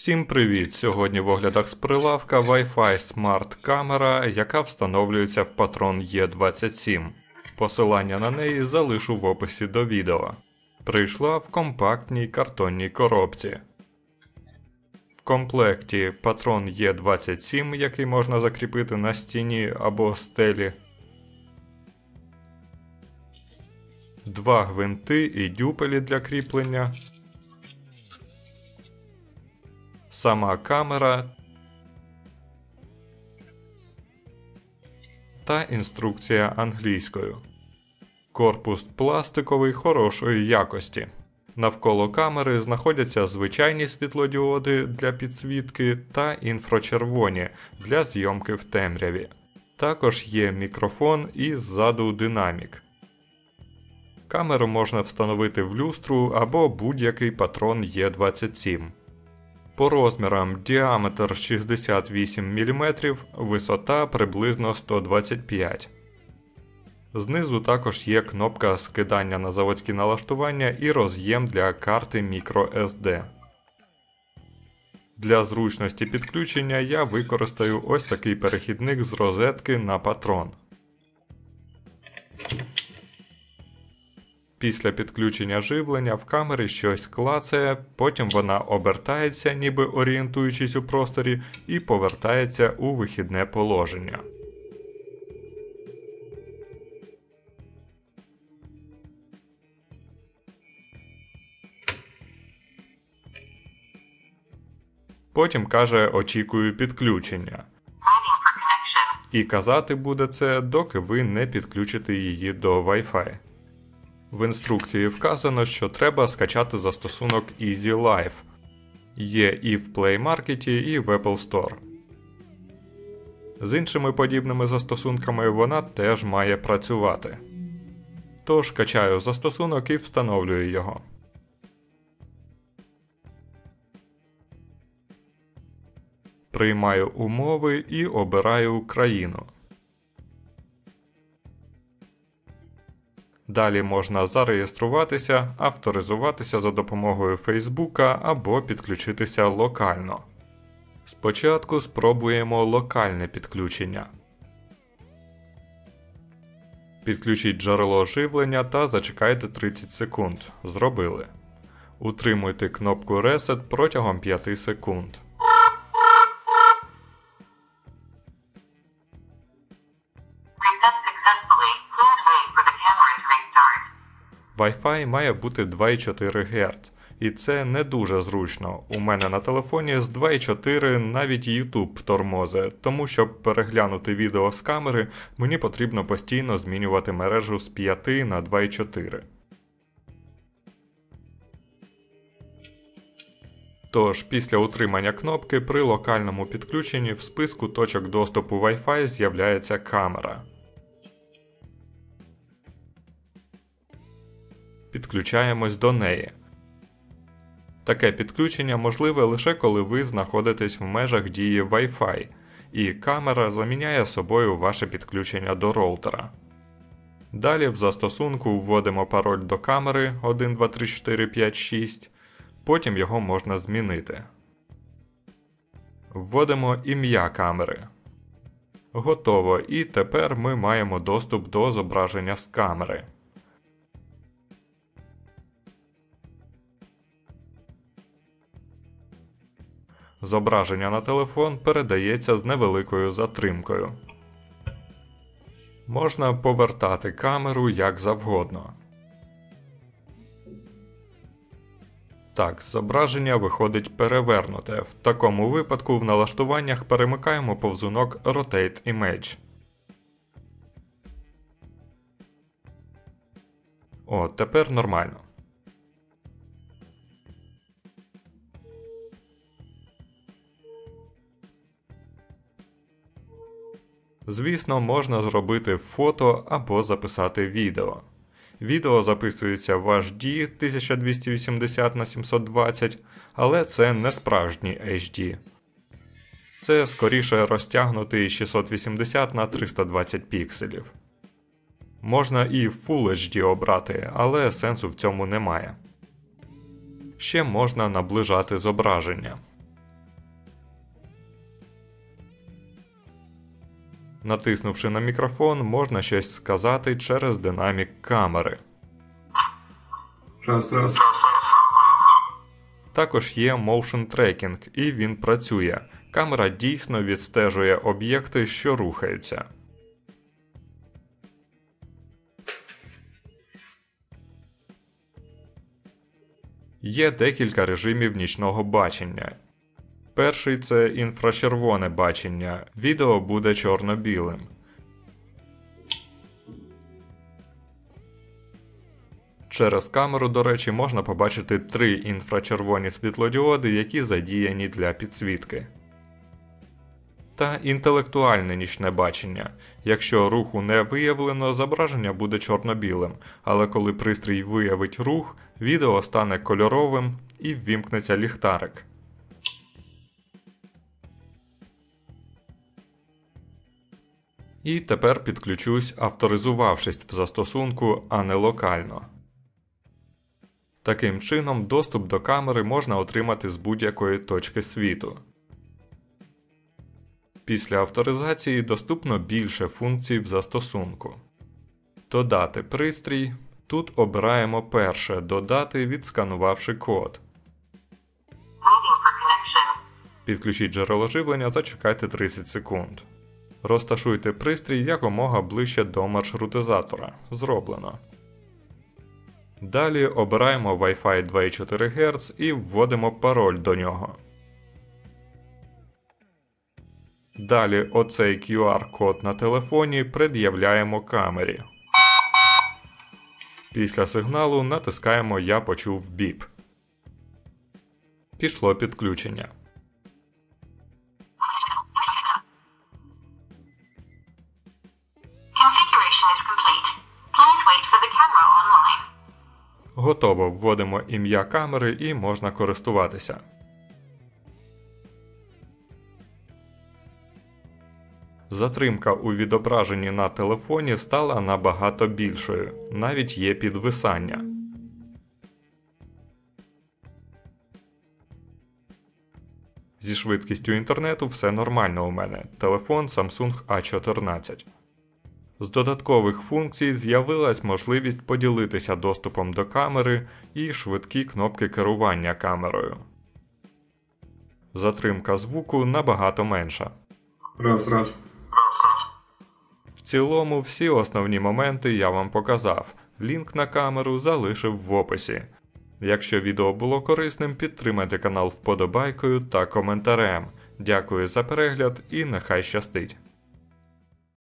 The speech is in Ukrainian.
Всім привіт! Сьогодні в оглядах з прилавка Wi-Fi Smart камера, яка встановлюється в Patron E27. Посилання на неї залишу в описі до відео. Прийшла в компактній картонній коробці. В комплекті Patron E27, який можна закріпити на стіні або стелі. 2 гвинти і дюпелі для кріплення. Сама камера та інструкція англійською. Корпус пластиковий хорошої якості. Навколо камери знаходяться звичайні світлодіоди для підсвітки та інфрачервоні для зйомки в темряві. Також є мікрофон і ззаду динамік. Камеру можна встановити в люстру або будь-який Patron E27. По розмірам діаметр 68 мм, висота приблизно 125 мм. Знизу також є кнопка скидання на заводські налаштування і роз'єм для карти microSD. Для зручності підключення я використаю ось такий перехідник з розетки на Patron. Після підключення живлення в камері щось клацає, потім вона обертається, ніби орієнтуючись у просторі, і повертається у вихідне положення. Потім каже «Очікую підключення». І казати буде це, доки ви не підключите її до Wi-Fi. В інструкції вказано, що треба скачати застосунок Easy Life. Є і в Play Market, і в Apple Store. З іншими подібними застосунками вона теж має працювати. Тож качаю застосунок і встановлюю його. Приймаю умови і обираю країну. Далі можна зареєструватися, авторизуватися за допомогою Facebook або підключитися локально. Спочатку спробуємо локальне підключення. Підключіть джерело живлення та зачекайте 30 секунд. Зробили. Утримуйте кнопку Reset протягом 5 секунд. Wi-Fi має бути 2,4 Гц, і це не дуже зручно. У мене на телефоні з 2,4 навіть YouTube тормозить, тому щоб переглянути відео з камери, мені потрібно постійно змінювати мережу з 5 на 2,4. Тож, після утримання кнопки при локальному підключенні в списку точок доступу Wi-Fi з'являється камера. Підключаємось до неї. Таке підключення можливе лише коли ви знаходитесь в межах дії Wi-Fi, і камера заміняє собою ваше підключення до роутера. Далі в застосунку вводимо пароль до камери 123456, потім його можна змінити. Вводимо ім'я камери. Готово, і тепер ми маємо доступ до зображення з камери. Зображення на телефон передається з невеликою затримкою. Можна повертати камеру як завгодно. Так, зображення виходить перевернуте. В такому випадку в налаштуваннях перемикаємо повзунок Rotate Image. О, тепер нормально. Звісно, можна зробити фото або записати відео. Відео записується в HD 1280 на 720, але це не справжній HD. Це скоріше розтягнутий 680 на 320 пікселів. Можна і Full HD обрати, але сенсу в цьому немає. Ще можна наближати зображення. Натиснувши на мікрофон, можна щось сказати через динамік камери. Раз. Також є motion tracking, і він працює. Камера дійсно відстежує об'єкти, що рухаються. Є декілька режимів нічного бачення. Перший – це інфрачервоне бачення. Відео буде чорно-білим. Через камеру, до речі, можна побачити 3 інфрачервоні світлодіоди, які задіяні для підсвітки. Та інтелектуальне нічне бачення. Якщо руху не виявлено, зображення буде чорно-білим, але коли пристрій виявить рух, відео стане кольоровим і ввімкнеться ліхтарик. І тепер підключусь, авторизувавшись в застосунку, а не локально. Таким чином, доступ до камери можна отримати з будь-якої точки світу. Після авторизації доступно більше функцій в застосунку. Додати пристрій. Тут обираємо перше «Додати», відсканувавши код. Підключіть джерело живлення, зачекайте 30 секунд. Розташуйте пристрій якомога ближче до маршрутизатора. Зроблено. Далі обираємо Wi-Fi 2,4 Гц і вводимо пароль до нього. Далі оцей QR-код на телефоні пред'являємо камері. Після сигналу натискаємо «Я почув біп». Пішло підключення. Готово, вводимо ім'я камери і можна користуватися. Затримка у відображенні на телефоні стала набагато більшою, навіть є підвисання. Зі швидкістю інтернету все нормально у мене, телефон Samsung A14. З додаткових функцій з'явилась можливість поділитися доступом до камери і швидкі кнопки керування камерою. Затримка звуку набагато менша. Раз. В цілому всі основні моменти я вам показав. Лінк на камеру залишив в описі. Якщо відео було корисним, підтримайте канал вподобайкою та коментарем. Дякую за перегляд і нехай щастить!